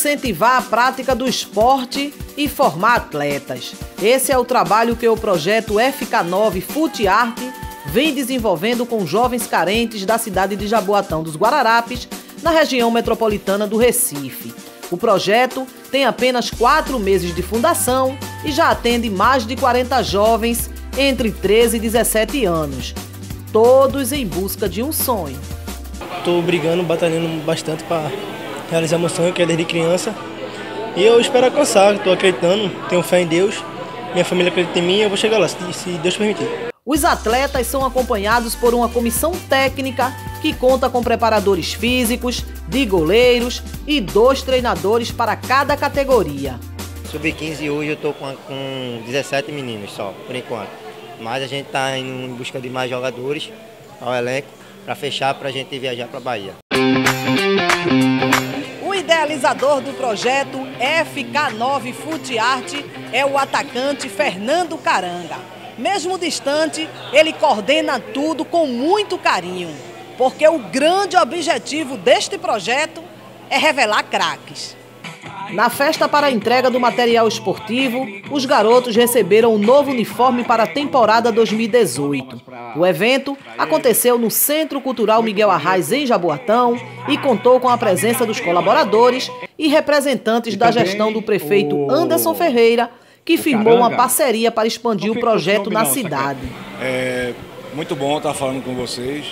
incentivar a prática do esporte e formar atletas. Esse é o trabalho que o projeto FK9 Fute Arte vem desenvolvendo com jovens carentes da cidade de Jaboatão dos Guararapes, na região metropolitana do Recife. O projeto tem apenas 4 meses de fundação e já atende mais de 40 jovens entre 13 e 17 anos, todos em busca de um sonho. Estou brigando, batalhando bastante para realizar meu sonho, que é desde criança. E eu espero alcançar, estou acreditando, tenho fé em Deus, minha família acredita em mim e eu vou chegar lá, se Deus permitir. Os atletas são acompanhados por uma comissão técnica que conta com preparadores físicos, de goleiros e 2 treinadores para cada categoria. Sub-15 hoje eu estou com 17 meninos só, por enquanto. Mas a gente está indo em busca de mais jogadores ao elenco para fechar, para a gente viajar para a Bahia. O idealizador do projeto FK9 Fute Arte é o atacante Fernando Caranga. Mesmo distante, ele coordena tudo com muito carinho, porque o grande objetivo deste projeto é revelar craques. Na festa para a entrega do material esportivo, os garotos receberam um novo uniforme para a temporada 2018. O evento aconteceu no Centro Cultural Miguel Arraes, em Jaboatão, e contou com a presença dos colaboradores e representantes da gestão do prefeito Anderson Ferreira, que firmou uma parceria para expandir o projeto na cidade. É muito bom estar falando com vocês.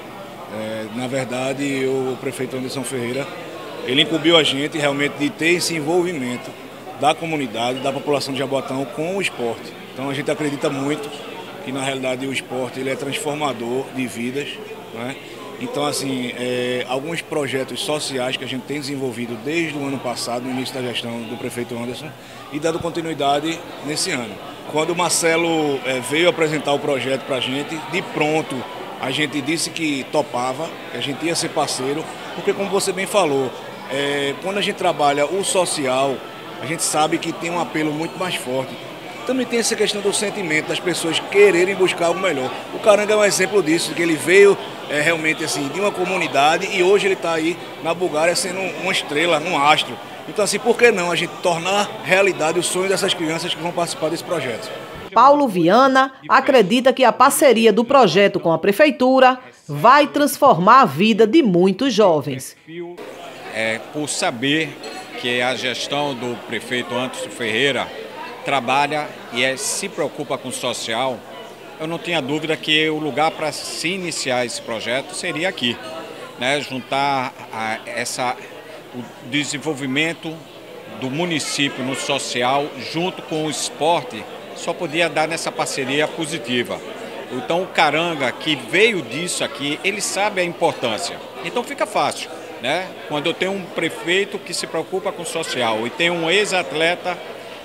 Na verdade, o prefeito Anderson Ferreira, ele incumbiu a gente realmente de ter esse envolvimento da comunidade, da população de Jaboatão com o esporte. Então a gente acredita muito que na realidade o esporte ele é transformador de vidas, né? Então assim, alguns projetos sociais que a gente tem desenvolvido desde o ano passado, no início da gestão do prefeito Anderson, e dado continuidade nesse ano. Quando o Marcelo veio apresentar o projeto para a gente, de pronto a gente disse que topava, que a gente ia ser parceiro, porque como você bem falou, quando a gente trabalha o social, a gente sabe que tem um apelo muito mais forte. Também tem essa questão do sentimento das pessoas quererem buscar algo melhor. O Caranga é um exemplo disso, que ele veio realmente assim, de uma comunidade e hoje ele está aí na Bulgária sendo uma estrela, um astro. Então assim, por que não a gente tornar realidade o sonho dessas crianças que vão participar desse projeto? Paulo Viana acredita que a parceria do projeto com a prefeitura vai transformar a vida de muitos jovens. Por saber que a gestão do prefeito Anderson Ferreira trabalha e se preocupa com o social, eu não tinha dúvida que o lugar para se iniciar esse projeto seria aqui, né? Juntar o desenvolvimento do município no social junto com o esporte só podia dar nessa parceria positiva. Então o Caranga, que veio disso aqui, ele sabe a importância. Então fica fácil, né? Quando eu tenho um prefeito que se preocupa com o social e tem um ex-atleta,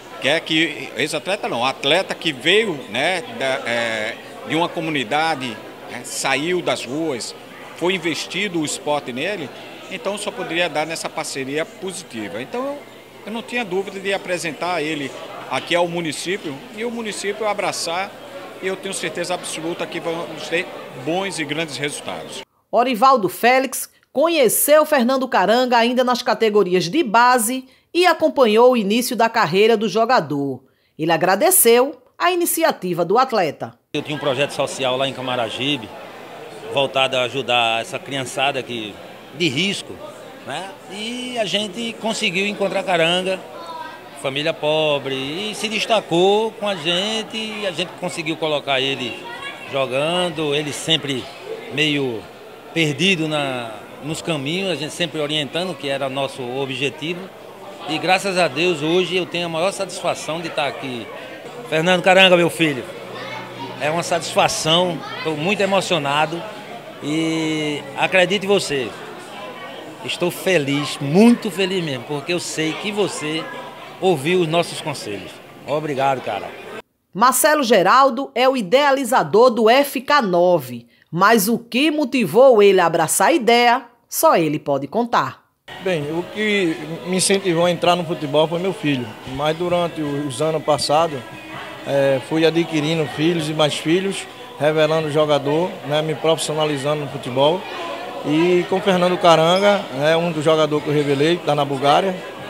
atleta que veio, né, de uma comunidade, né, saiu das ruas, foi investido o esporte nele, então só poderia dar nessa parceria positiva. Então eu não tinha dúvida de apresentar ele aqui ao município e o município abraçar, e eu tenho certeza absoluta que vamos ter bons e grandes resultados. Orivaldo Félix conheceu Fernando Caranga ainda nas categorias de base e acompanhou o início da carreira do jogador. Ele agradeceu a iniciativa do atleta. Eu tinha um projeto social lá em Camaragibe, voltado a ajudar essa criançada aqui de risco, né? E a gente conseguiu encontrar Caranga, família pobre, e se destacou com a gente, e a gente conseguiu colocar ele jogando, ele sempre meio perdido nos caminhos, a gente sempre orientando, que era nosso objetivo. E graças a Deus hoje eu tenho a maior satisfação de estar aqui. Fernando Caranga, meu filho, é uma satisfação, estou muito emocionado e acredite em você, estou feliz, muito feliz mesmo, porque eu sei que você ouviu os nossos conselhos. Obrigado, cara. Marcelo Geraldo é o idealizador do FK9, mas o que motivou ele a abraçar a ideia, só ele pode contar. Bem, o que me incentivou a entrar no futebol foi meu filho, mas durante os anos passados fui adquirindo filhos e mais filhos, revelando o jogador, né, me profissionalizando no futebol. E com Fernando Caranga, um dos jogadores que eu revelei, que está na Bulgária,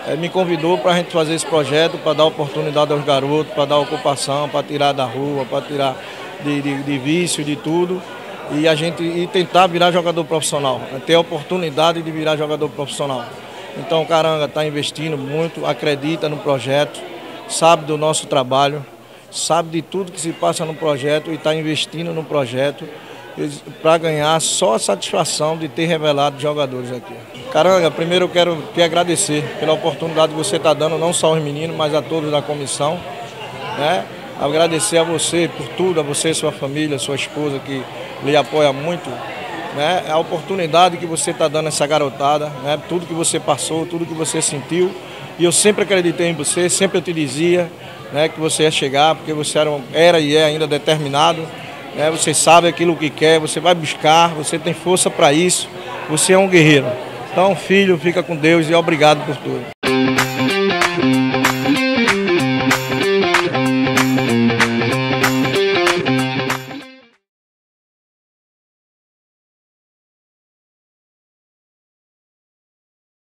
me convidou para a gente fazer esse projeto, para dar oportunidade aos garotos, para dar ocupação, para tirar da rua, para tirar de vício, de tudo, e tentar virar jogador profissional, ter a oportunidade de virar jogador profissional. Então o Caranga está investindo muito, acredita no projeto, sabe do nosso trabalho, sabe de tudo que se passa no projeto e está investindo no projeto para ganhar só a satisfação de ter revelado jogadores aqui. Caranga, primeiro eu quero te agradecer pela oportunidade que você está dando, não só aos meninos, mas a todos da comissão, né? Agradecer a você por tudo, a você, sua família, sua esposa que lhe apoia muito, né? A oportunidade que você está dando a essa garotada, né? Tudo que você passou, tudo que você sentiu. E eu sempre acreditei em você, sempre eu te dizia, né, que você ia chegar, porque você era e é ainda determinado, né? Você sabe aquilo que quer, você vai buscar, você tem força para isso, você é um guerreiro. Então, filho, fica com Deus e obrigado por tudo.